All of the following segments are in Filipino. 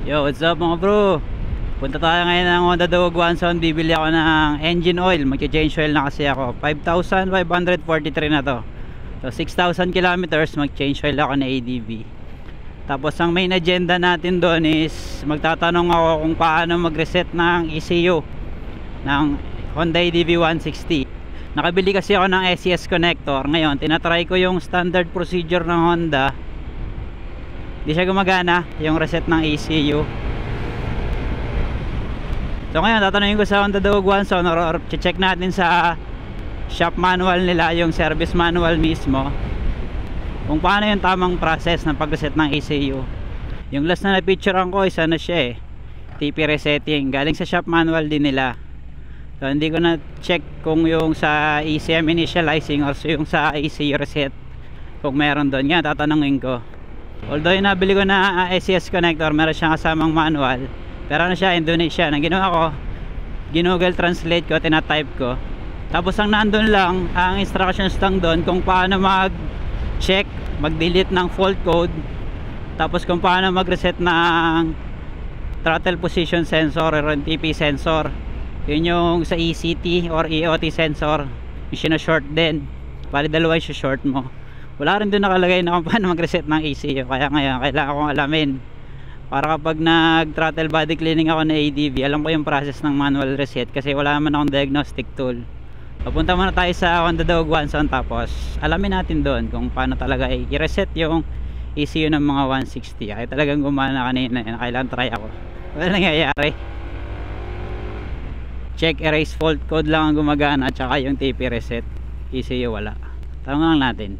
Yo, what's up mga bro? Punta tayo ngayon ng Honda Dawag Wanson. Bibili ako ng engine oil. Mag-change oil na kasi ako. 5,543 na to. So 6,000 kilometers mag-change oil ako na ADV. Tapos ang main agenda natin doon is magtatanong ako kung paano mag-reset ng ECU ng Honda ADV 160. Nakabili kasi ako ng SCS connector. Ngayon tinatry ko yung standard procedure ng Honda. Hindi siya gumagana yung reset ng ECU. So ngayon tatanungin ko sa Honda Dawag Wanson or check natin sa shop manual nila, yung service manual mismo, kung paano yung tamang process ng pag-reset ng ECU. Yung last na na-picturean ko isa na siya TP resetting, galing sa shop manual din nila. So hindi ko na check kung yung sa ECM initializing or yung sa ECU reset kung meron doon. Nga tatanungin ko. Although yung nabili ko na SCS connector, meron siyang kasamang manual, pero ano siya, Indonesia. Ang ginawa ko, Google Translate ko, tinatype ko, tapos ang nandun lang ang instructions lang doon kung paano mag-check, mag-delete ng fault code, tapos kung paano mag-reset ng throttle position sensor or TP sensor. Yun yung sa ECT or EOT sensor, yung sinashort din. Bali dalawa yung short mo. Wala rin doon nakalagay na kung paano mag-reset ng ECU. Kaya ngayon kailangan kong alamin para kapag nag-throttle body cleaning ako na ADV, alam ko yung process ng manual reset kasi wala naman akong diagnostic tool. Papunta muna tayo sa Honda Dawag Wanson, tapos alamin natin doon kung paano talaga i-reset yung ECU ng mga 160. Kaya talagang gumana kanina, kailangan try ako. Wala nangyayari. Check erase fault code lang ang gumagana, at saka yung TP reset. ECU wala. Tanong lang natin.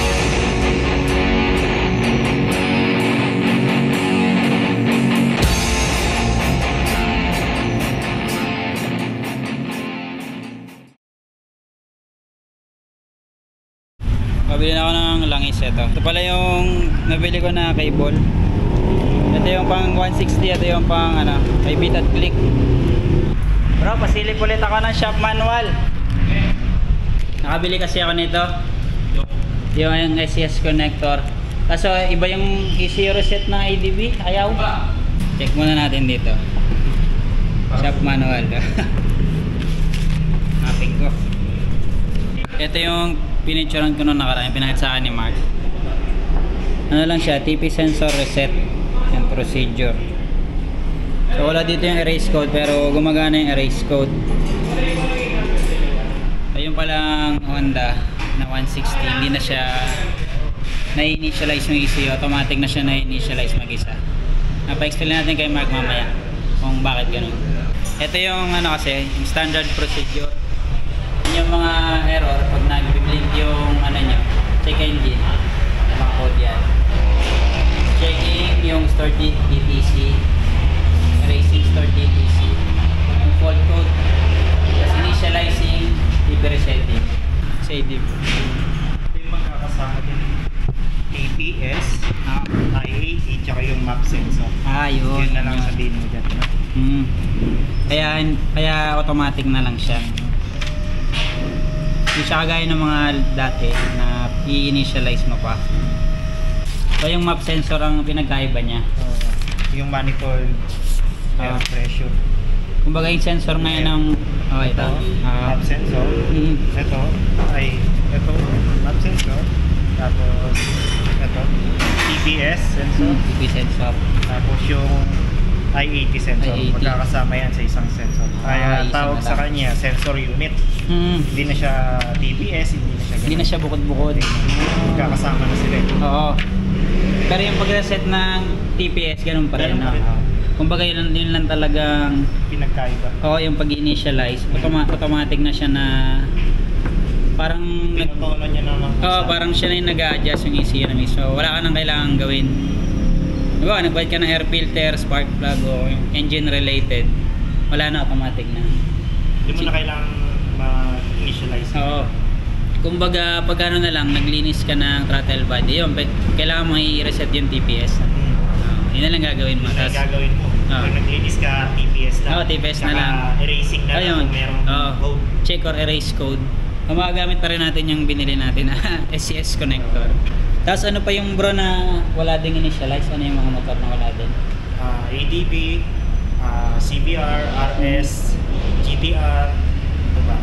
Pabili na ako ng langis ito. Ito pala yung nabili ko na cable. Ito yung pang 160, ito yung pang kay beat at click. Bro, pasilip ulit ako ng shop manual. Nakabili kasi ako nito. Yung SCS connector. Kaso iba yung ECU reset ng ADV. Ayaw. Check muna natin dito. Shop manual. Mapping ko. Ito yung pinicturean ko nung nakaraan, pinakita sa akin ni Mark. Ano lang siya, TP sensor reset yung procedure. So wala dito yung erase code, pero gumagana yung erase code. Ayun palang Honda na 160, hindi na siya na-initialize yung ECU, automatic na siya na-initialize mag-isa. Napa-explain natin kay Mark mamaya kung bakit ganun. Ito yung kasi, yung standard procedure. Yung mga error pag nag-blink yung nyo, check engine, mga code yan. Checking yung stored DTC, erasing stored DTC, yung fault code, tapos initializing, TP resetting sa ADV. Ito yung magkakasama din, APS, I80, tsaka yung map sensor. Yun na lang sabihin mo dyan. Kaya automatic na lang siya. Hindi siya kagaya ng mga dati na i-initialize mo pa. So yung map sensor ang pinagkaiba niya. Yung manifold air pressure. Kumbaga yung sensor ngayon ng ito. Map sensor. Ito map sensor. Tapos ito TPS sensor. TP sensor. Tapos yung I80 sensor. Magkakasama yan sa isang sensor. Kaya tawag sa kanya sensor unit. Hindi na siya TPS, hindi na siya bukod-bukod. Magkakasama na sila. Oo. Pero yung pag-reset ng TPS ganun pa rin. Kumbaga yun lang talagang pinagkaiba. Oo, yung pag-initialize, automatic na siya na parang pinutono niya naman. Parang siya na yung nag-a-adjust yung ECU na mismo. Wala ka nang kailangan gawin. Diba, nagbayad ka ng air filter, spark plug o engine related, wala na, automatic na. Hindi mo na kailangan ma-initialize. Oo. Kumbaga, pag ano na lang, naglinis ka ng throttle body, yun, kailangan mo i-reset yung TPS. Yun na lang gagawin mo. Yun na gagawin mo. Pag naglinis ka, TPS lang. TPS na lang. Erasing na lang kung merong code. Check or erase code. Magagamit pa rin natin yung binili natin na SCS connector. Tapos ano pa yung bro na wala ding initialize? Ano yung mga motor na wala din? ADB, CBR, RS, GTR, ito ba?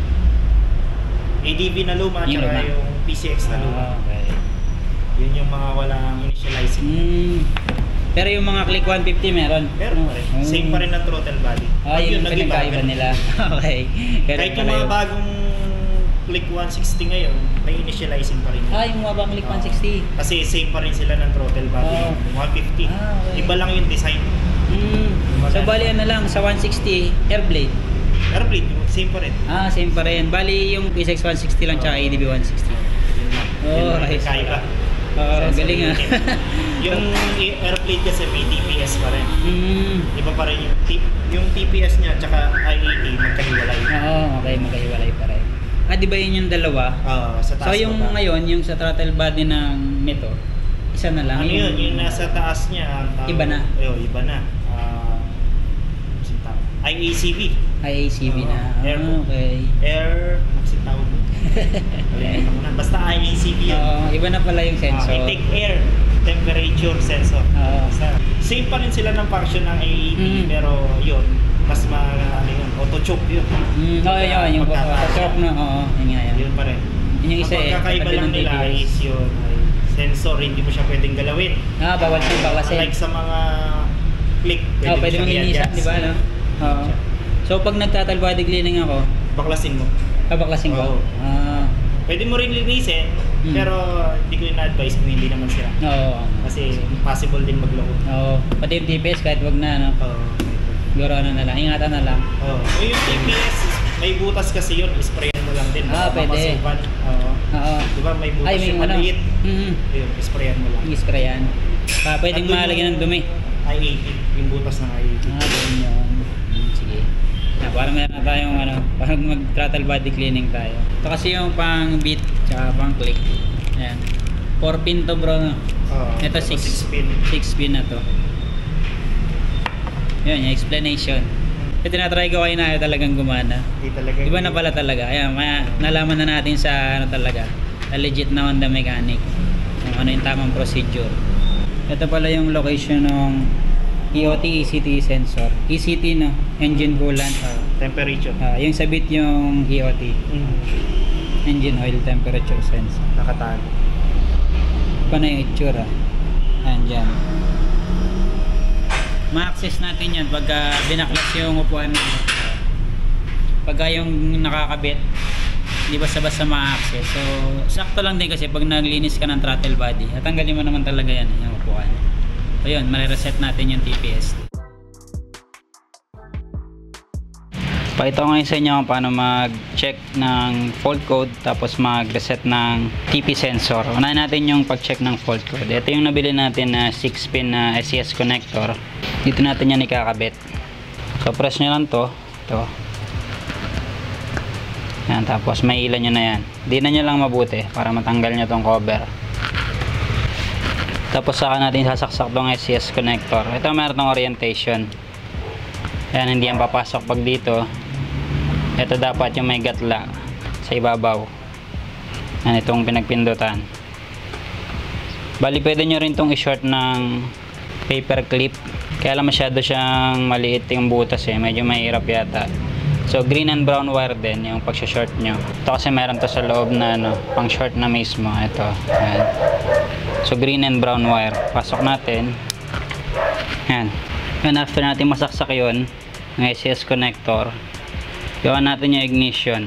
ADB na luma, Yung tsaka luma. yung PCX na luma. Okay. Yun yung mga walang initializing. Pero yung mga click 150 meron? Meron pa rin. Same pa rin ang throttle body. Yun yung nag-iba, pinagkaiba ganun. nila. Okay. Ganun Kahit yung pala mga yun. bagong click 160 ngayon, may initializing pa rin. Yung mga bang click 160. Kasi same pa rin sila ng throttle body. Oh. 150. Okay. Iba lang yung design. So bali ano lang, sa 160, airblade. Airblade, same pa rin. Same pa rin. Bali yung PSX 160 lang, tsaka ADB 160. Yun lang. Yun lang Okay. yung kaiba. Galing ah. Yung airplane kasi may TPS pa rin. Mm. Iba pa rin yung TPS niya tsaka IAT magkahiwalay. Okay, magkahiwalay pa rin. Di ba yun yung dalawa? Sa taas. So yung baba. ngayon, yung sa throttle body ng nito, isa na lang. Ano yun? Yung nasa taas niya. Iba na? Iba na. IACV. IACV na. Okay. Air, kasi tawag mo. Kalimutan mo na. Basta IACV yun. Iba na pala yung sensor. Intake air temperature sensor. Same pa rin sila ng function ng AET, pero yun, mas auto choke yun. Yun, yung choke na, yun nga yan. Yun pa rin. Yun yung isa Ang pagkakaiba lang nila is yun, sensor, hindi mo siya pwedeng galawin. Bawal bawasin. Like sa mga click, Pwede mong linisan, di ba? So pag nagtatalbody cleaning ako, baklasin mo. baklasin ko? Pwede mo rin linisin, pero hindi ko in-advise kung hindi naman sila. Kasi possible din magloko. Pati yung TPS kahit wag na, siguro ano na lang, ingatan na lang. Yung TPS, may butas kasi yun, sprayan mo lang din. Pwede. Diba may butas yung maliit. Yun, sprayan mo lang. I-sprayan. Pwedeng malagyan ng dumi. I-80, yung butas ng I-80. Ganun yun. Sige. Parang meron na tayong parang mag-throttle body cleaning tayo. Ito kasi yung pang beat, tsaka pang click. Ayan. 4 pin to bro. Ito 6 pin. 6 pin na to. Yun, yung explanation. Ito tinatry ko kayo na talagang gumana. Iba na pala talaga. Ayan, nalaman na natin sa talaga. A legit na Honda mechanic. Kung ano yung tamang procedure. Ito pala yung location ng EOT ECT sensor. ECT no, engine coolant. Temperature. Yung sabit yung EOT. Engine oil temperature sensor. Nakatago. Pa na yung itsura. Ayan dyan. Ma-access natin yan pagka binaklas yung upuan mo. Pagka yung nakakabit, hindi basta-basta ma-access. So, sakto lang din kasi pag naglinis ka ng throttle body, at tanggalin mo naman talaga yan, yung upuan. So yun, marireset natin yung TPS. Pakita ko ngayon sa inyo kung paano mag-check ng fault code tapos mag-reset ng TP sensor. Unahin natin yung pag-check ng fault code. Ito yung nabili natin na 6-pin na SCS connector. Dito natin yan ikakabit. So press nyo lang to. Ito. Yan, tapos may ilan nyo na yan. Di na nyo lang mabuti para matanggal nyo tong cover. Tapos saka natin sasaksak tong SCS connector. Ito meron tong orientation. Yan, hindi yan papasok pag dito. Ito dapat yung may gatla sa ibabaw. Yan, itong pinagpindutan. Bali pwede nyo rin tong i-short ng paper clip. Kaya lang masyado siyang maliit yung butas medyo mahirap yata. So green and brown wire din yung pag-short nyo. Ito kasi meron to sa loob na pang short na mismo. Ito. Yan. So green and brown wire. Pasok natin. Yan. And after natin masaksak yun, ng SCS connector, gawa natin yung ignition.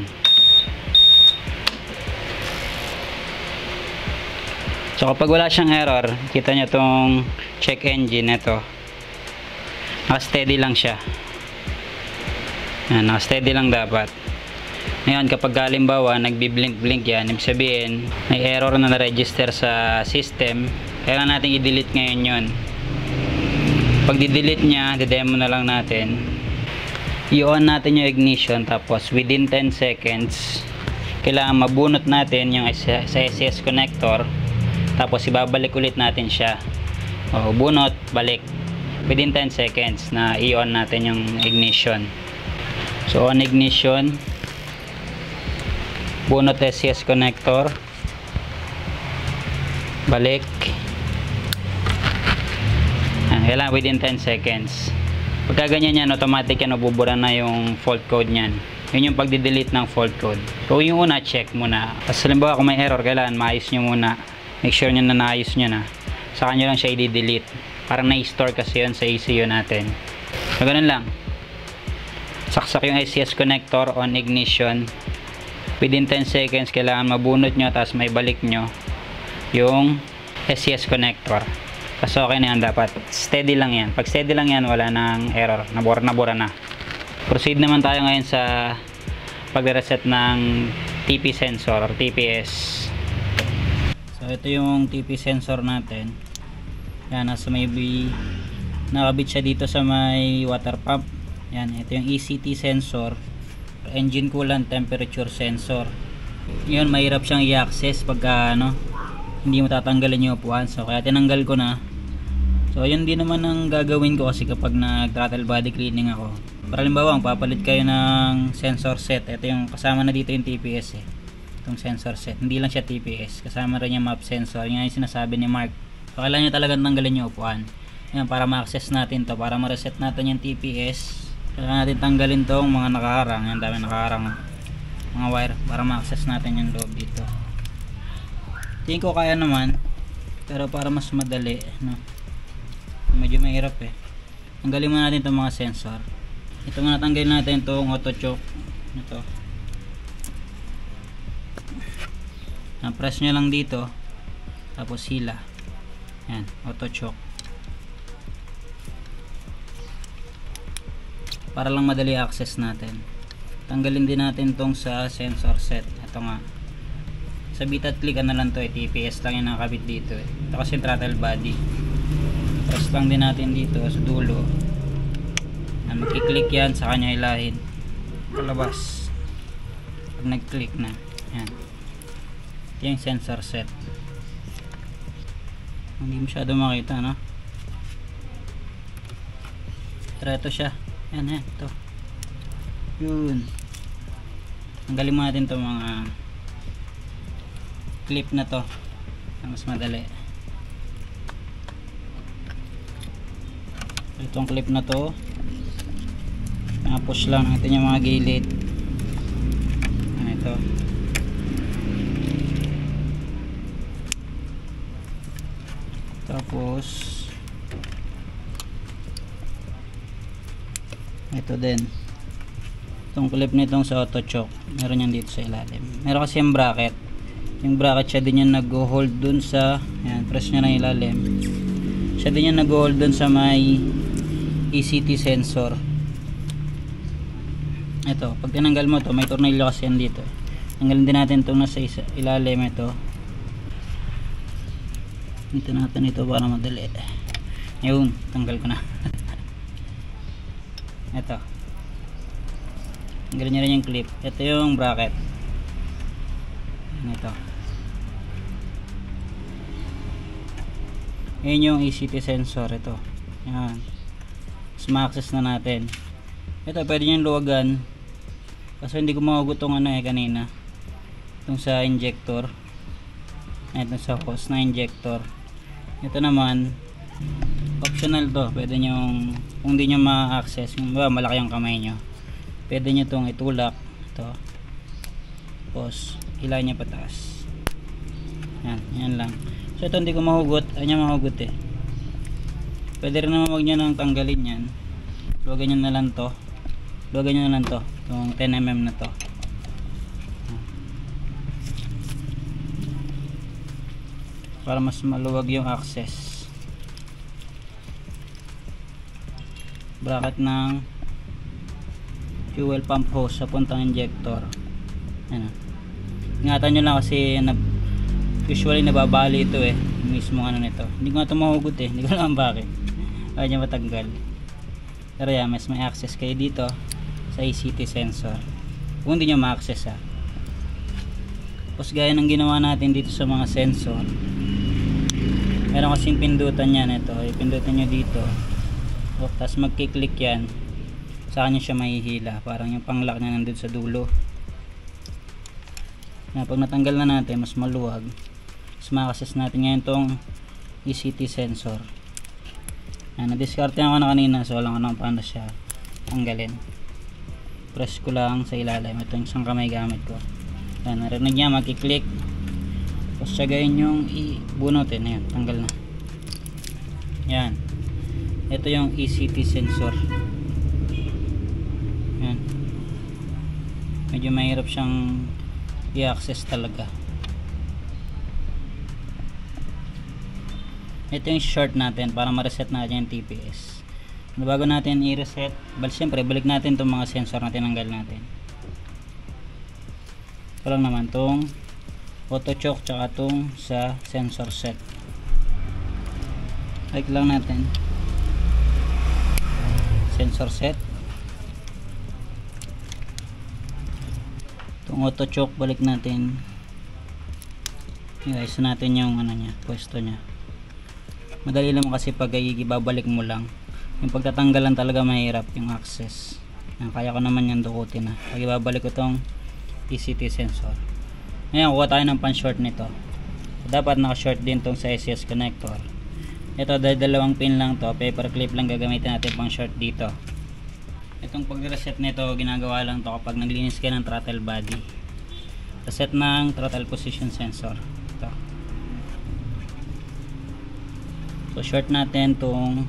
So kapag wala siyang error, kita nyo tong check engine. Ito. Naka-steady lang siya. Yan, naka-steady lang dapat. Ngayon, kapag halimbawa nagbi-blink-blink yan, ibig sabihin may error na na-register sa system, kailangan natin i-delete ngayon yun. Pag di-delete nya, de-demo na lang natin. I-on natin yung ignition, tapos within 10 seconds kailangan mabunot natin yung sa SCS connector, tapos ibabalik ulit natin siya. Bunot, balik within 10 seconds na i-on natin yung ignition. So on ignition, bunot SCS connector, balik, Kailangan within 10 seconds. Pagka ganyan yan, automatic yan, bubura na yung fault code nyan. Yun yung pagdi-delete ng fault code. So yung una, check muna. Kasi halimbawa kung may error, kailangan maayos nyo muna. Make sure nyo na naayos nyo na. Saka nyo lang siya i-delete. Para na-store kasi yun sa ECU natin. So ganun lang. Saksak yung SCS connector on ignition. Within 10 seconds, kailangan mabunot nyo, tapos may balik nyo yung SCS connector. Kasi okay na yan, dapat steady lang yan. Pag steady lang yan, wala nang error, nabura na. Proceed naman tayo ngayon sa pag-reset ng TP sensor or TPS. So ito yung TP sensor natin. Yan, nasa may nakabit siya dito sa may water pump. Yan, ito yung ECT sensor, engine coolant temperature sensor. Yun, mahirap siyang i-access pagka hindi mo tatanggalin yung upuan. So kaya tinanggal ko na. So yun din naman ang gagawin ko kasi kapag nag throttle body cleaning ako. Para halimbawa, papalit kayo ng sensor set. Ito yung kasama na dito yung TPS itong sensor set. Hindi lang siya TPS, kasama rin yung map sensor. Yan yung sinasabi ni Mark. So kailangan nyo talagang tanggalin yung upuan. Yan, para ma-access natin to, para ma-reset natin yung TPS. Kailangan natin tanggalin tong mga nakaharang. Yan, dami nakaharang mga wire para ma-access natin yung loob dito. Tingin ko kaya naman, pero para mas madali, medyo mahirap tanggalin muna natin itong mga sensor. Ito muna, tanggalin natin itong auto choke. Ito, press nyo lang dito, tapos hila. Yan, auto choke, para lang madali access natin. Tanggalin din natin tong sa sensor set. Ito nga, sa bit at click na lang to, TPS lang yung nakakabit dito Ito kasi throttle body. Press lang din natin dito sa dulo. Magkiklik yan, sa kanya ilahin palabas pag nag-click na. Yan, ito yung sensor set. Hindi masyado makita, pero ito siya. Yan, ito. Yun. Tanggalin mo natin itong mga clip na to. Mas madali. Itong clip na to, push lang natin yung mga gilid. Ito. Tapos ito din, itong clip nitong sa auto choke, meron yan dito sa ilalim. Meron kasi yung bracket siya din yung nag-hold dun sa, yan, press nyo na ilalim, siya din yung nag-hold dun sa may ECT sensor. Ito, pag tinanggal mo to, may tornilyo kasi yan dito. Tanggalin din natin itong nasa ilalim. Ito natin ito para madali. Yun, tanggal ko na. Ito, tanggalin nyo rin yung clip. Ito yung bracket. Ito, yun yung ECT sensor. Ito, yan, ma-access na natin. Ito, pwede nyo luwagan kasi hindi ko mahugot itong kanina, itong sa injector. Ito sa hose na injector. Ito naman optional to, pwede nyo, kung hindi nyo ma-access, malaki ang kamay nyo, pwede nyo itong itulak. Ito, tapos hilahin nyo pataas. Yan lang. So ito hindi ko mahugot, mahugot pwede rin naman wag nyo nang tanggalin yan, luwagan nyo na lang to, itong 10mm na to. Para mas maluwag yung access. Bracket ng fuel pump hose sa puntang injector. Ingatan nyo lang kasi usually nababali ito mismo nito. Hindi ko nga ito mahugot hindi ko alam bakit kaya niya matanggal. Pero yan, mas may access kayo dito sa ECT sensor kung hindi nyo ma-access tapos gaya ng ginawa natin dito sa mga sensor, meron kasing pindutan yan. Ito, ipindutan nyo dito, tapos magkiklik yan, sa kanya siya mahihila, parang yung pang-lock na nandun sa dulo. Pag natanggal na natin, mas maluwag, mas ma-access natin ngayon tong ECT sensor. Na-discarte ako na kanina, so alam ko na paano siya tanggalin. Press ko lang sa ilalim. Ito yung isang kamay gamit ko. Yan, narinig niya, magkiklik. Tapos siyagayin yung ibunutin. Ayan, tanggal na. Yan. Ito yung ECT sensor. Yan. Medyo mahirap siyang i-access talaga. Ito yung short natin para ma-reset natin yung TPS. Bago natin i-reset, siyempre balik natin itong mga sensor na tinanggal natin. Ito lang naman itong auto choke tsaka itong sa sensor set. Like lang natin sensor set. Itong auto choke balik natin. I-ayos natin yung ano niya, pwesto niya. Madali lang kasi pag ibabalik mo lang. Yung pagtatanggalan talaga mahirap yung access. Kaya ko naman yung dukutin na. Pag ibabalik ko tong ECT sensor. Ngayon kuha tayo ng pan short nito. Dapat naka short din tong sa SCS connector. Ito dahil dalawang pin lang to, paper clip lang gagamitin natin pang short dito. Itong pag-reset nito ginagawa lang to kapag naglinis ka ng throttle body. Reset ng throttle position sensor. Ito. So short natin tong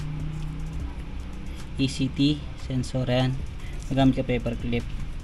ECT sensor yan. Magamit ka paper clip.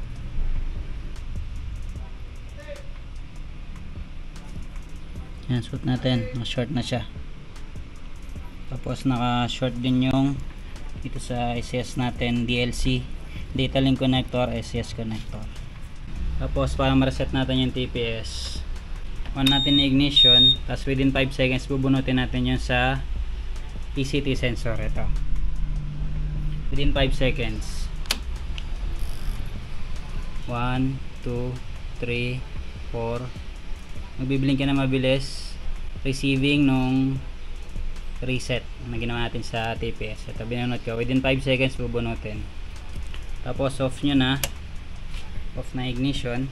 Yan, suot natin. Naka-short na siya. Tapos naka-short din yung dito sa SCS natin, DLC data link connector, SCS connector. Tapos para ma-reset natin yung TPS, on natin na ignition. Tapos within 5 seconds bubunutin natin yun sa ECT sensor. Ito within 5 seconds. 1, 2, 3, 4. Magbiblink ka na mabilis, receiving nung reset na ginawa natin sa TPS. Ito binunot ko, within 5 seconds bubunutin. Tapos off nyo na, off na ignition.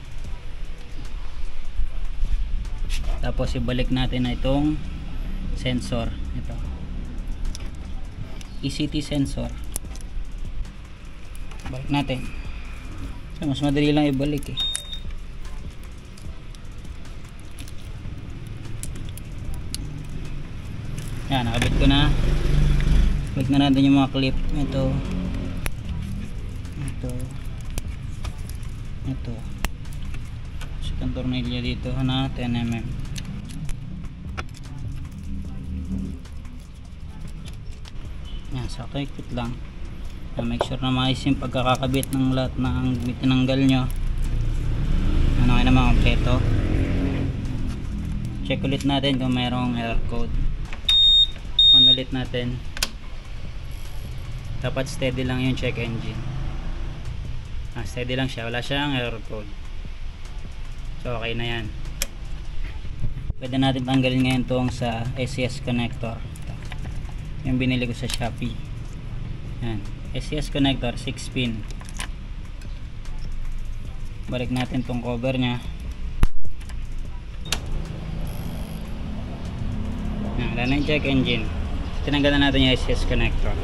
Tapos ibalik natin na itong sensor. Ito ECT sensor, balik natin. So, mas madali lang ibalik eh. Yan, nakabit ko na. Balik na natin yung mga clip. Ito second tornilyo dito na 10mm. Yan, sakto ikot lang. Make sure na maayos yung pagkakakabit ng lahat ng tinanggal nyo. Ano kayo naman kompleto. Check ulit natin kung mayroong error code. On ulit natin. Dapat steady lang yung check engine. Steady lang siya, wala siyang error code. So okay na yan. Pwede natin tanggalin ngayon itong sa SCS connector. Yung binili ko sa Shopee. Yan, SCS connector 6 pin. Balik natin tong cover nya. Wala na yung check engine. Tinanggalan natin yung SCS connector.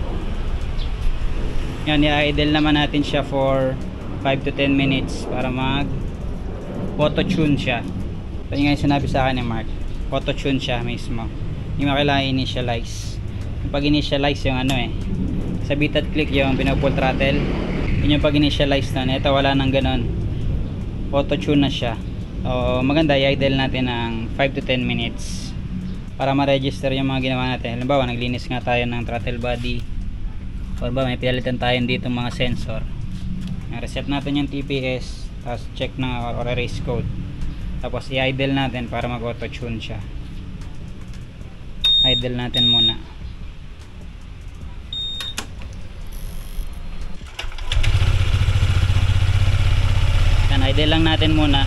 Yan, i-idle naman natin siya for 5 to 10 minutes para mag auto tune siya. Ito yung sinabi sa akin ni Mark, auto tune siya mismo. Hindi mo kailangan initialize. Pag initialize yung ano eh, sa beat at click yung pinupull throttle, yun yung pag initialize na. Ito wala nang ganon, auto tune na siya. O maganda i-idle natin ng 5 to 10 minutes para ma-register yung mga ginawa natin. Halimbawa naglinis nga tayo ng throttle body, or ba may pinalitan tayo dito mga sensor. Reset natin yung TPS, tapos check na or erase code, tapos i-idle natin para mag auto tune siya. Idle natin muna. Yan, idle lang natin muna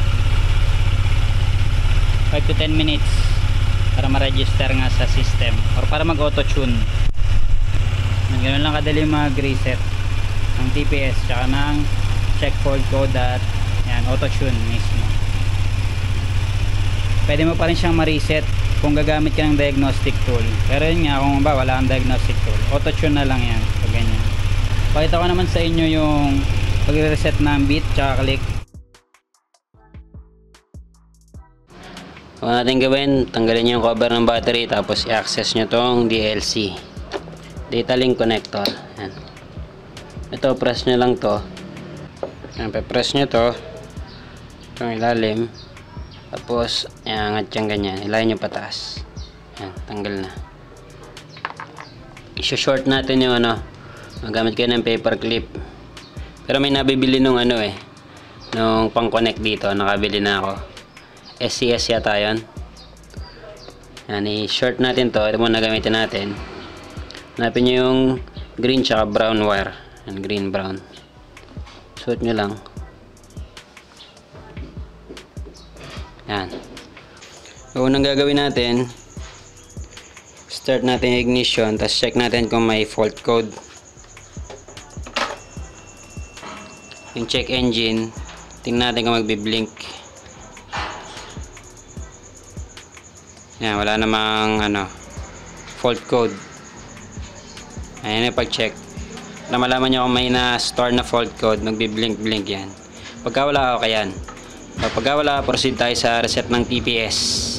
5 to 10 minutes para ma-register nga sa system or para mag auto tune. Ganun lang kadali mag-reset ng TPS tsaka ng check fault code at yan, auto tune mismo. Pwede mo pa rin siyang ma-reset kung gagamit ka ng diagnostic tool. Pero yun nga, kung ba wala kang diagnostic tool, auto tune na lang yan. So ganyan. Pakita ko naman sa inyo yung pag-reset ng beat tsaka click. Kung natin gawin, tanggalin nyo yung cover ng battery, tapos i-access nyo tong DLC data link connector. Yan. Ito, press nyo lang to. Yan, pe-press nyo to itong ilalim, tapos iangat yung ganyan, ilayin nyo pataas. Yan, tanggal na. I-short natin yung magamit kayo ng paper clip, pero may nabibili nung nung pang connect dito, nakabili na ako. SCS yata yun. Yan, i-short natin to. Ito muna gamitin natin. Hanapin nyo yung green tsaka brown wire. Yan, green brown. Suot nyo lang. Yan. So, unang gagawin natin, start natin yung ignition, tapos check natin kung may fault code. Yung check engine, tingnan natin kung magbi-blink. Yan, wala namang fault code. Ayan yung pag-check. Para malaman nyo kung may na-store na fault code, magbi-blink-blink yan. Pagka wala, okay yan. Pagka wala, proceed tayo sa reset ng TPS.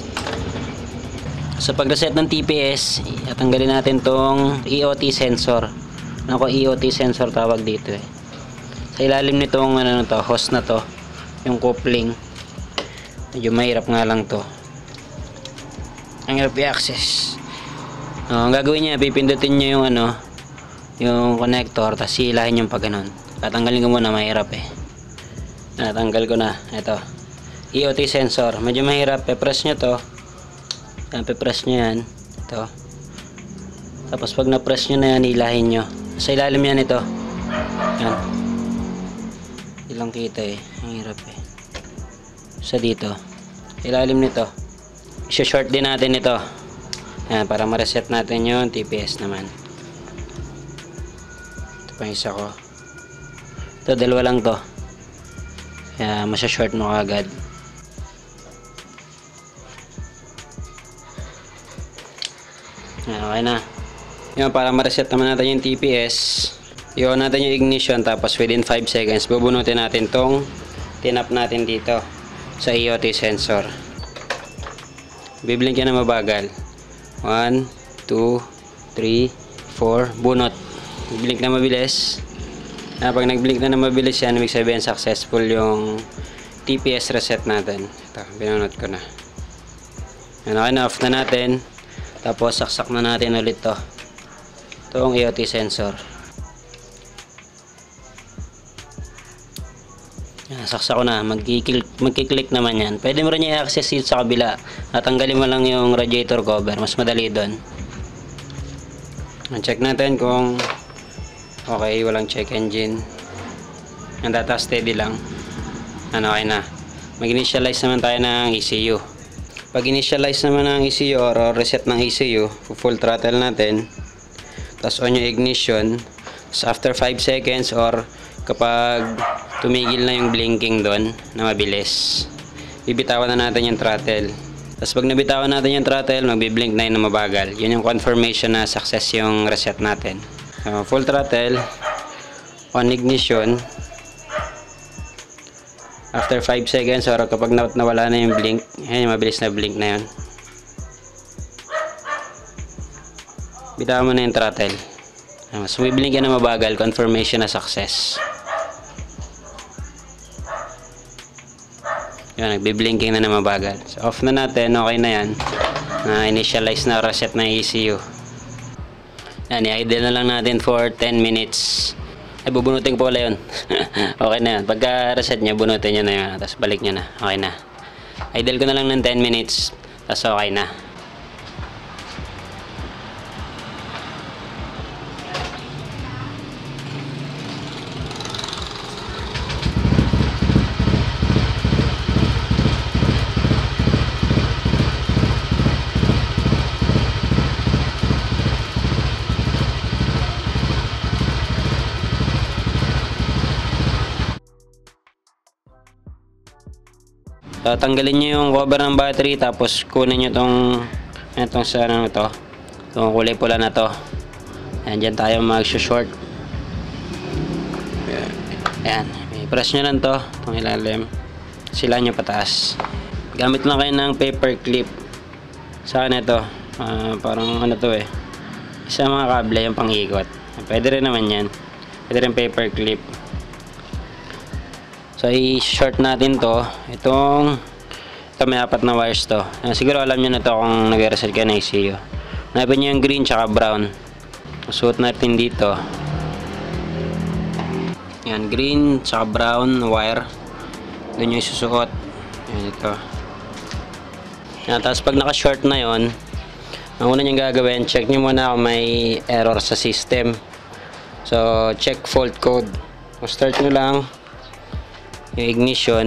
So pag-reset ng TPS, tanggalin natin tong EOT sensor. Ako, EOT sensor tawag dito eh. Sa ilalim nitong host na to, yung coupling. Medyo mahirap nga lang to. Ang hirap i-access. Ang gagawin niya, pipindutin niyo yung yung connector, tapos hilahin yung pag ganun. Tatanggalin ko muna, mahirap eh. Natanggal ko na. Ito, EOT sensor. Medyo mahirap, pe-press nyo to. Yan, pe-press nyo yan. Ito. Tapos pag na-press nyo na yan, hilahin nyo. Sa ilalim yan ito. Yan. Ilang kita eh. Ang hirap eh. Sa dito. Ilalim nito. I-short din natin ito. Ayan, para ma-reset natin yung TPS naman. Ito pa isa ko. Ito, dalawa lang to. Kaya masya-short mo agad. Ayan, okay na. Yan, para ma-reset naman natin yung TPS, i-on natin yung ignition, tapos within 5 seconds, bubunutin natin tong tinap natin dito sa EOT sensor. Biblink yan na mabagal. 1, 2, 3, 4. Bunot. Blink na mabilis. Pag nag-blink na mabilis yan, ibig sabihin successful yung TPS reset natin. Ito, binunot ko na. Yan, okay na, off na natin. Tapos saksak na natin ulit to. Itong EOT sensor. Saksak ko na, magkiklik naman yan. Pwede mo rin i-access dito sa kabila. Natanggalin mo lang yung radiator cover, mas madali doon. Check natin kung okay, walang check engine. Ang data steady lang. Okay na. Mag-initialize naman tayo ng ECU. Pag initialize naman ng ECU or reset ng ECU, full throttle natin. Tapos on yung ignition. Tapos after 5 seconds or kapag tumigil na yung blinking doon na mabilis, bibitawan na natin yung throttle. Tapos pag nabitawan natin yung throttle, magbiblink na yun na mabagal. Yun yung confirmation na success yung reset natin. Full throttle, on ignition, after 5 seconds or kapag nawala na yung blink, ayan yung mabilis na blink na yun, bitawan mo na yung throttle. Mas biblink yan na mabagal, confirmation na success. Yan, nagbi-blinking na mabagal. So, off na natin. Okay na yan. Initialize na reset ng ECU. Yan, i-idle na lang natin for 10 minutes. Ay, bubunutin ko pala yun. Okay na yan. Pagka reset niya, bunutin niya na yun. Tapos balik niya na. Okay na. Idle ko na lang ng 10 minutes. Tapos okay na. Tanggalin nyo yung cover ng battery, tapos kunin nyo tong Itong sa ano to, itong kulay pula na to. Ayan, dyan tayo mag-short. Ayan, i-press nyo lang to, itong ilalim. Sila nyo pataas. Gamit lang kayo ng paper clip. Sa akin ito, parang ano to isa mga kable yung pang-ikot. Pwede rin naman yan. Pwede rin paper clip. So i-short natin to. Ito may 4 na wires to. Siguro alam nyo na to kung nag-reset ka na ECU. Hanapin nyo yung green tsaka brown. Suot natin dito. Yan, green tsaka brown wire. Doon nyo isusuot. Yan ito. Yan, tapos pag naka-short na yon, ang una nyo gagawin, check nyo muna kung may error sa system. So check fault code. Start nyo lang yung ignition.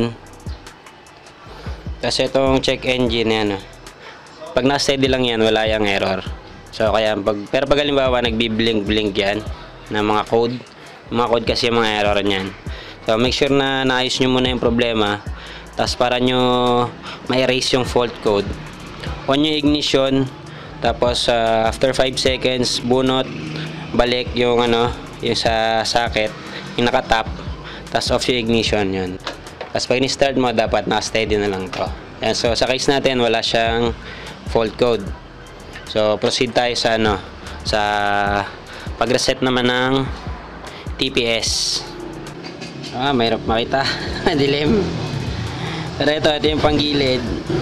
Kasi itong check engine yan, pag na-steady lang yan, wala yung error. So kaya pero pag halimbawa nagbi-blink yan na mga code kasi yung mga error niyan. So make sure na naayos nyo muna yung problema. Tapos para nyo ma-erase yung fault code, on yung ignition. Tapos after 5 seconds, bunot, balik yung yung sa socket, yung nakatap. Tapos off yung ignition yun. Tapos pag ni-start mo, dapat na-steady na lang to. Yan, so sa case natin, wala siyang fault code. So proceed tayo sa sa pag-reset naman ng TPS. Mahirap makita. Dilim. Pero ito yung panggilid.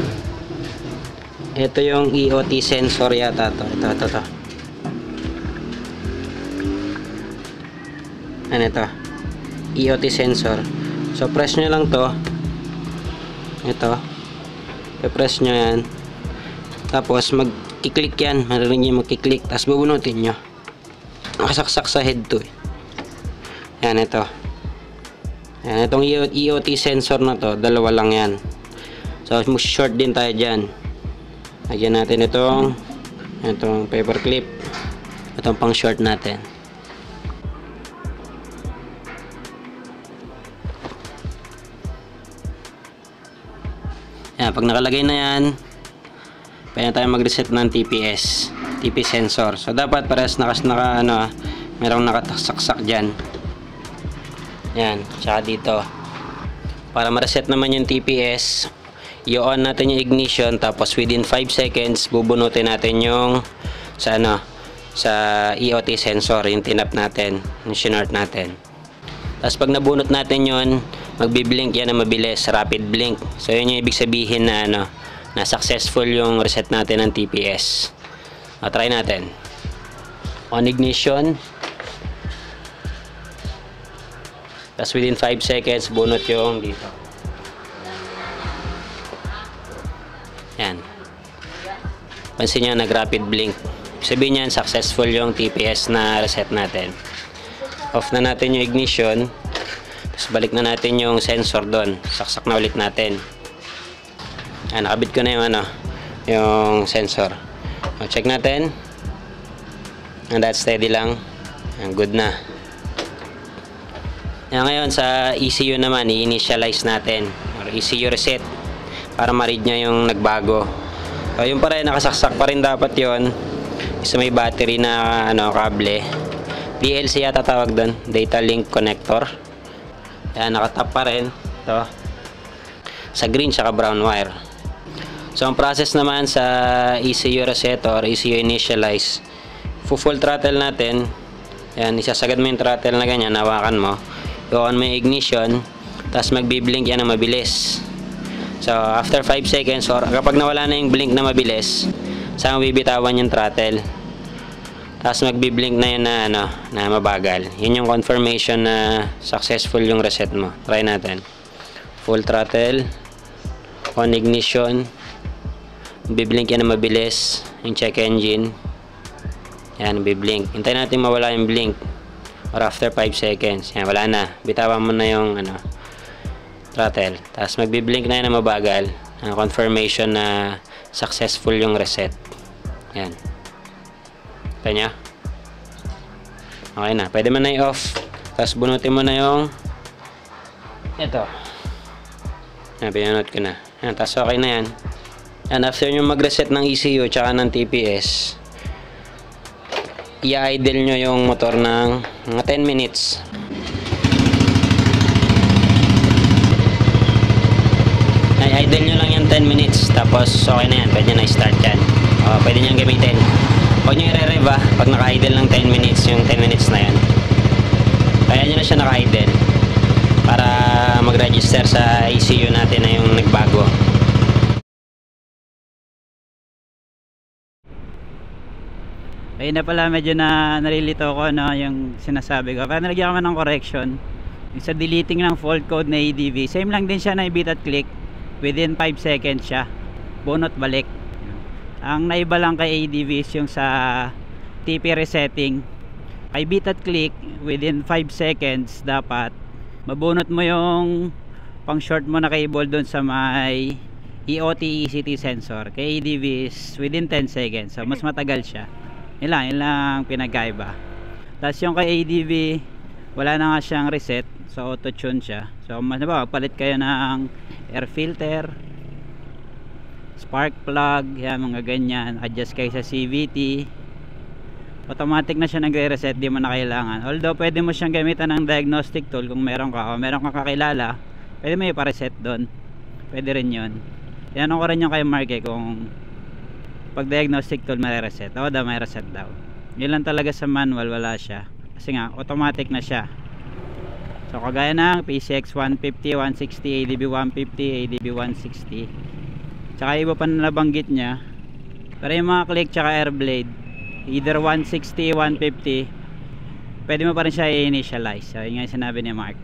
Ito yung EOT sensor yata to. Ito. Ano ito? EOT sensor. So press nyo lang to. Ito. I-press nyo yan. Tapos mag-click yan. Marinig nyo mag-click. Tapos bubunutin nyo. Nakasaksak sa head to. Yan ito. Yan, itong EOT sensor na to, dalawa lang yan. So short din tayo dyan. Lagyan natin itong paper clip. Itong pang short natin. Yan, pag nakalagay na yan, pwede tayo mag-reset ng TP sensor. So dapat parehas merong nakataksak dyan. Yan, tsaka dito. Para ma-reset naman yung TPS, i-on natin yung ignition, tapos within 5 seconds bubunutin natin yung sa EOT sensor, yung tinap natin, yung sinort natin. Tapos pag nabunot natin yun, magbi-blink yan na mabilis, rapid blink. So yun yung ibig sabihin na na successful yung reset natin ng TPS. Try natin. On ignition. Tapos within 5 seconds, bunot yung dito. Yan. Pansin nyo, nag-rapid blink. Sabihin niyan, successful yung TPS na reset natin. Off na natin yung ignition. Tapos balik na natin yung sensor doon. Saksak na ulit natin. Yan, nakabit ko na yung yung sensor. Check natin. And that's steady lang. Yan, good na. Ngayon sa ECU naman, i-initialize natin or ECU reset para ma-read niya yung nagbago. So, yung pa rin, nakasaksak pa rin dapat yon. Isa may battery na kable. DLC yata tawag doon, data link connector. Yan, nakatap pa rin ito sa green tsaka brown wire. So ang process naman sa ECU reset or ECU initialize, full throttle natin. Yan, isasagad mo yung throttle na ganyan, hawakan mo. I-on mo yung ignition, tapos magbi-blink yan na mabilis. So after 5 seconds or kapag nawala na yung blink na mabilis, saka bibitawan yung throttle. Tapos magbi-blink na yun na mabagal. Yun yung confirmation na successful yung reset mo. Try natin. Full throttle, on ignition, biblink yan na mabilis. Yung check engine, yan, biblink. Hintayin natin mawala yung blink. Or after 5 seconds, yan, wala na. Bitawan mo na yung throttle. Tapos magbi-blink na yan na mabagal. Confirmation na successful yung reset. Yan. Kita nyo? Okay na. Pwede mo na i-off. Tapos bunutin mo na yung ito. Yan, pinunod ko na. Yan, tapos okay na yan. And after nyo mag-reset ng ECU tsaka ng TPS, i-idle nyo yung motor ng mga 10 minutes. I-idle nyo lang yung 10 minutes, tapos okay na yan, pwede na i-start yan. Pwede nyo gamitin. Huwag nyo i-rev pag naka-idle ng 10 minutes, yung 10 minutes na yan. Kaya nyo na siya naka-idle para mag-register sa ECU natin na yung nagbago. Ayun na pala, medyo na nalilito ko yung sinasabi ko. Pero nalagyan ko ng correction. Yung sa deleting ng fault code na ADV, same lang din siya na i-beat at click. Within 5 seconds siya. Bunot balik. Ang naiba lang kay ADV is yung sa TP resetting. Kay beat at click, within 5 seconds dapat mabunot mo yung pang short mo na cable doon sa may EOT ECT sensor. Kay ADV is within 10 seconds. So mas matagal siya. Yun lang pinagkaiba. Tapos yung kay ADV, wala na nga siyang reset. So auto tune siya. So mas palit kayo ng air filter, spark plug, yan, mga ganyan. Adjust kayo sa CVT, automatic na siya nagre-reset, di mo na kailangan. Although pwede mo siyang gamitan ng diagnostic tool kung meron ka, o meron kang kakilala, pwede mo ipa-reset doon, pwede rin yun. Tinanong ko rin yung kay Mark kung pag diagnostic tool may-reset. Oo daw, may reset daw. Yun lang talaga sa manual, wala siya kasi nga automatic na siya. So kagaya ng PCX 150, 160, ADB 150, ADB 160, tsaka iba pa na nabanggit niya. Pero yung mga click tsaka air blade, either 160, 150, pwede mo pa rin siya i-initialize. So yun nga yung sinabi ni Mark.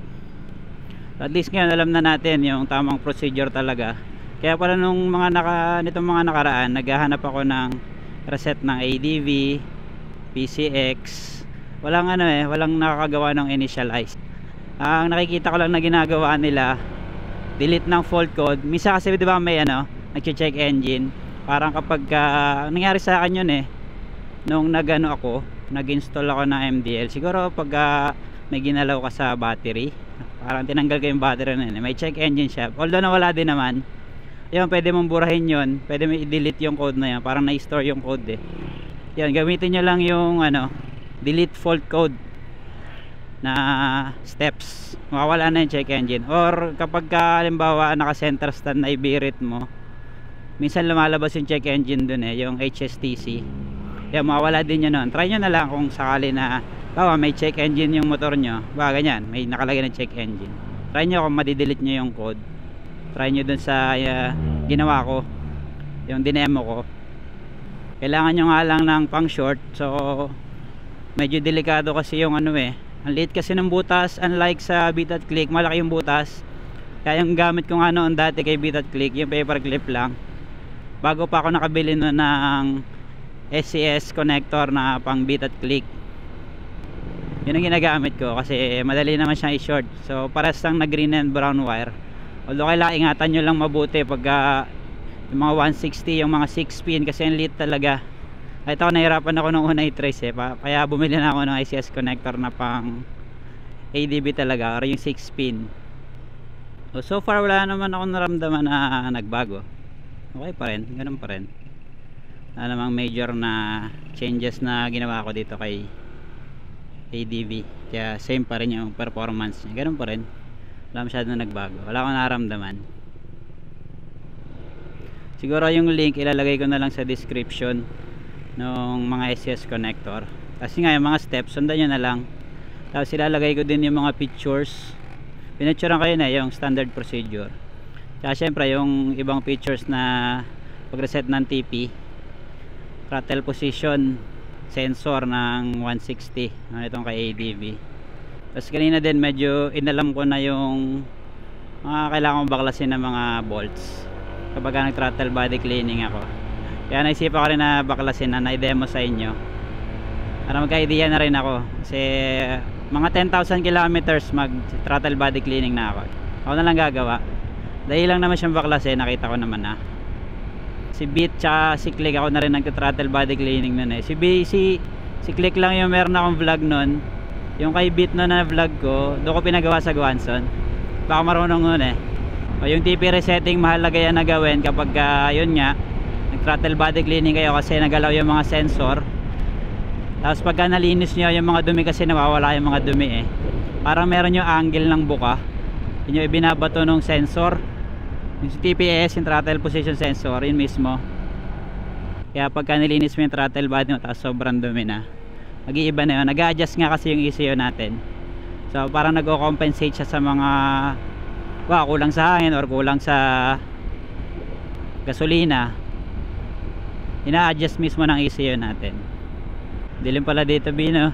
So, at least ngayon alam na natin yung tamang procedure talaga. Kaya pala nung nitong mga nakaraan, naghahanap ako ng reset ng ADV, PCX, walang walang nakakagawa ng initialize. Ang nakikita ko lang na ginagawa nila, delete ng fault code. Misa kasi di ba may nag-check engine, parang kapag nangyari sa akin yun nung nag-install ako ng MDL, siguro pag may ginalaw ka sa battery, parang tinanggal ko yung battery na yun, may check engine siya, although nawala din naman yun, pwede mong burahin yun, pwede mo i-delete yung code na yan, parang na-store yung code yan, gamitin nyo lang yung delete fault code na steps, mawawala na yung check engine. Or kapag halimbawa naka center stand na ibirit mo, minsan lumalabas yung check engine dun yung HSTC, yan, mawawala din yun nun. Try nyo na lang kung sakali na may check engine yung motor nyo, ganyan, may nakalagay ng check engine, try nyo kung madidelete nyo yung code. Try nyo dun sa ginawa ko, yung dinemo ko. Kailangan nyo nga lang ng pang short, so medyo delikado kasi yung ang liit kasi ng butas, unlike sa beat at click, malaki yung butas. Kaya yung gamit ko nga noon dati kay beat at click, yung paper clip lang, bago pa ako nakabili nun ng SCS connector na pang beat at click. Yun ang ginagamit ko kasi madali naman siyang i-short. So pares lang na green and brown wire. Although kailangan ingatan nyo lang mabuti pag yung mga 160, yung mga 6 pin, kasi yung lit talaga. Ito ako, nahirapan ako nung una i-trace kaya bumili na ako ng ICS connector na pang ADB talaga, or yung 6 pin. So far wala naman ako naramdaman na nagbago. Okay pa rin, ganun pa rin. Wala namang major na changes na ginawa ko dito kay ADB, kaya same pa rin yung performance niya, ganun pa rin. Wala masyadong nagbago, wala akong naramdaman. Siguro yung link ilalagay ko na lang sa description ng mga SCS connector, kasi nga yung mga steps sundan nyo na lang. Tapos ilalagay ko din yung mga pictures, pinicturean kayo yung standard procedure. Kaya syempre yung ibang pictures na pag-reset ng TP, throttle position sensor ng 160, itong kay ADV. Tapos kanina din medyo inalam ko na yung kailangan kong baklasin ng mga bolts kapag nag-throttle body cleaning ako. Kaya naisipan ko rin na baklasin na i-demo sa inyo para magka-idea na rin ako, kasi mga 10,000 kilometers mag-throttle body cleaning na ako na lang gagawa. Dahil lang naman siyang baklasin, nakita ko naman na si Beat tsaka si Click, ako na rin nag-throttle body cleaning nun si Click lang yung meron akong vlog nun. Yung kay Beat na vlog ko, doon ko pinagawa sa Guanson, baka marunong nun o yung TP resetting, mahalaga yan na gawin kapag yun nga throttle body cleaning kayo kasi nagalaw yung mga sensor. Tapos pagka nalinis nyo yung mga dumi, kasi nawawala yung mga dumi parang meron yung angle ng buka, yun yung ibinabato ng sensor, yung TPS, yung throttle position sensor, yun mismo. Kaya pagka nilinis mo yung throttle body mo tapos sobrang dumi na, mag-iiba na yun. Nag-a-adjust nga kasi yung ECU natin, so parang nag-compensate siya sa mga kulang sa hangin or kulang sa gasolina. Ina-adjust mismo ng ECU natin. Dilim pala dito, Bino.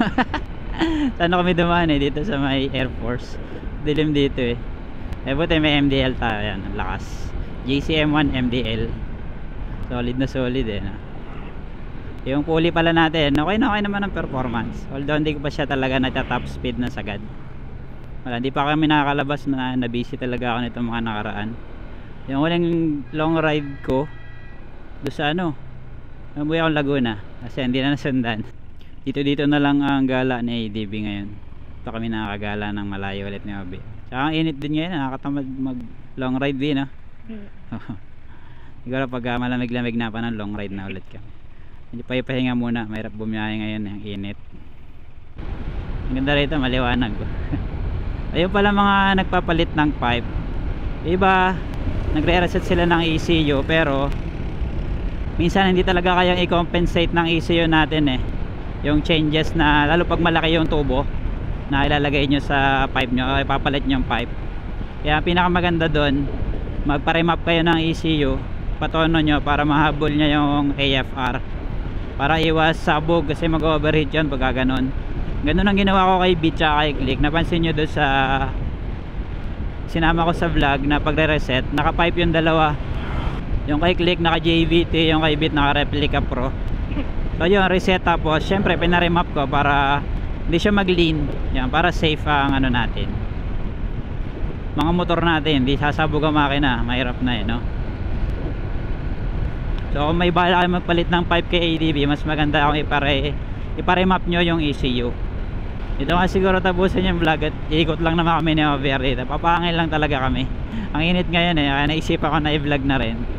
Saan kami dumaan dito sa may Air Force. Dilim dito buti may MDL tayo. Yan, ang lakas. JCM1 MDL. Solid na solid no? Yung pulley pala natin, okay naman ang performance. Although hindi ko pa siya talaga nata-top speed na sagad. Wala, hindi pa kami nakakalabas na busy talaga ako nitong mga nakaraan. Yung huling long ride ko doon sa umuwi akong Laguna kasi hindi na nasundan. Dito na lang ang gala ni ADB ngayon. Ito kami nakakagala ng malayo ulit ni Obi. Tsaka ang init din ngayon, nakakatamad mag long ride din siguro pag malamig-lamig na pa ng long ride na ulit kami. Medyo pahinga muna, mahirap bumiyahe ngayon, ang init. Ang ganda rito, maliwanag. Ayun pala mga nagpapalit ng pipe, iba nagre-reset sila ng ECU, pero minsan hindi talaga kayang i-compensate ng ECU natin yung changes, na lalo pag malaki yung tubo na ilalagay nyo sa pipe nyo, ipapalit nyo yung pipe. Kaya pinakamaganda doon, magpa-remap kayo ng ECU, patono nyo para mahabol nya yung AFR, para iwas sabog kasi mag-overheat yun pagka ganon. Ganun ang ginawa ko kay Beat at kay Click. Napansin nyo doon sa sinama ko sa vlog na pagre-reset, naka-pipe yung dalawa. Yung kay Click naka JVT, yung kay Beat naka Replica Pro. So yun, reset, tapos syempre pinaremap ko para hindi siya mag-lean. Yan, para safe ang natin. Mga motor natin, hindi sasabog ang makina, mahirap na no? So kung may bala kayo magpalit ng pipe kay ADB, mas maganda kung iparemap nyo yung ECU. Ito nga siguro tapusin yung vlog at iikot lang naman kami ni Over dito. Papangil lang talaga kami. Ang init ngayon kaya naisipan ko na i-vlog na rin.